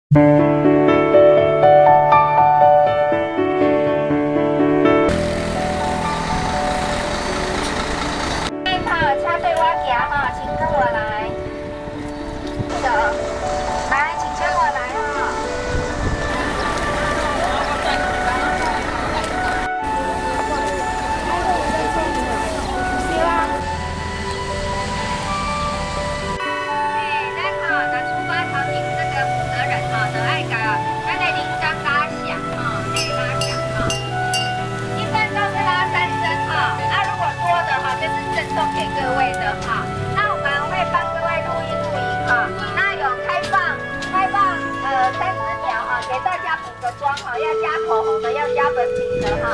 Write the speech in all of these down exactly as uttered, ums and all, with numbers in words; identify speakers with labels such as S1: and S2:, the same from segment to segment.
S1: 要加口红的，要加粉饼的哈。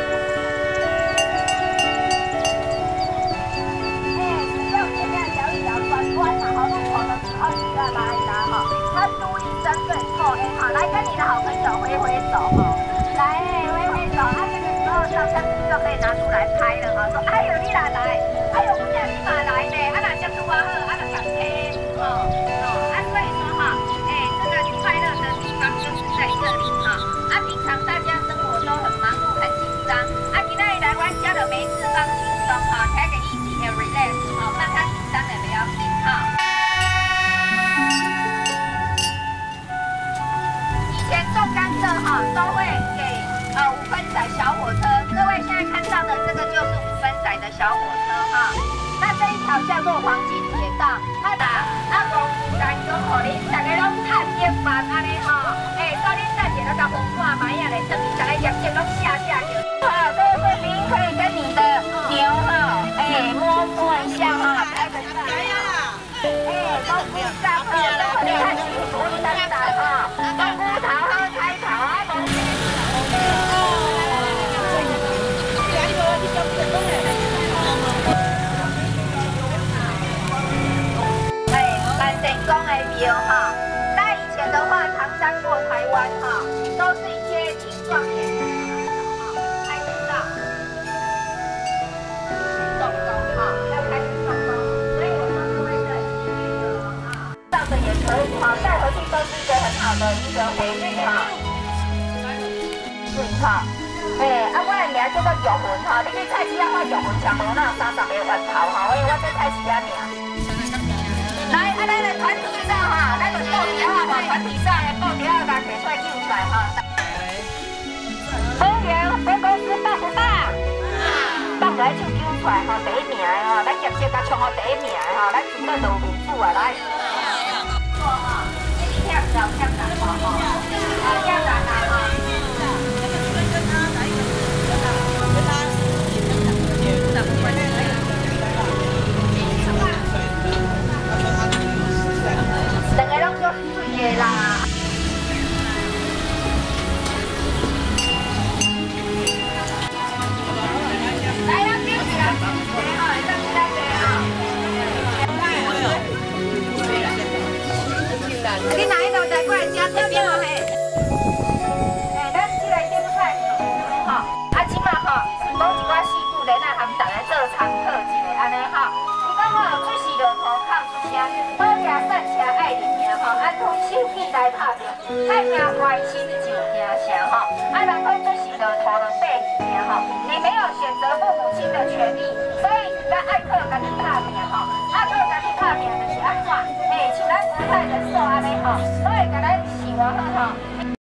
S1: 哎，只要前面摇一摇，转弯然后路口的时候你就要拉一拉哈。它注意身份错哎，好，来跟你的好朋友挥挥手哈，来挥挥手，啊，这个时候照相机就可以拿出来拍了哈。说，哎呦你哪来？哎呦我叫你哪来呢？啊哪相处啊好，啊哪想贴哦哦，啊所以说哈，哎，这个快乐的地方就是在这里哈。啊，平常大家生活都很忙碌、很紧张。啊，今天来玩家的没事放轻松哈，开个 easy and relax 哈，让他紧张的不要紧哈。以前种甘蔗哈都会给呃五分仔小火车，各位现在看到的这个就是五分仔的小火车哈。那这一条叫做黄金铁道，它的啊公司单中互恁大家拢趁一万安尼吼，哎，所以恁等下都甲风看买啊嘞，等于大家业绩拢下下去。好，各位贵宾可以跟你的牛哈，哎摸摸一下哈，拍个照。哎，都鼓掌哈，都很看起鼓掌掌哈，都鼓头哈，开头啊，都。成功的庙哈，那以前的话，唐山过台湾哈，都是一些挺壮烈的哈，拍得到，动工哈，要开始动工，所以我说各位是很幸运的哈，照着也可以哈，带回去都是一个很好的一个回忆哈。是哈，哎，啊，我的名叫做玉云哈，你去菜市仔看玉云上无那三十个源头哈，因为我在菜市仔名。来，啊，咱的团体照哈，咱就布条啊，把团体照的布条啊，拿出来印出来哈。服务员，本公司棒不棒？棒来手揪出来哈，第一名的哈，咱业绩甲冲到第一名的哈，咱绝对就有面子啊来。错哈，一定要找江南哈哈，啊江南啊哈。两个拢足水的啦。来，咱顶一个，坐哈，咱起来坐哈。你哪一道带过来吃这边哦嘿？哎，咱起来点菜，哈，啊，即马哈，讲一寡师傅来咱含大家做常客一个安尼哈。伊讲吼，出事落土靠出声，好食善吃爱人命吼，安分守己来打拼，爱命关心就惊声吼，啊，人讲出事落土就爬一命吼，你没有选择父母亲的权利，所以咱爱靠家己打拼吼，啊，靠家己打拼就是安怎？哎，像咱古代人说安尼吼，都会甲咱想好吼。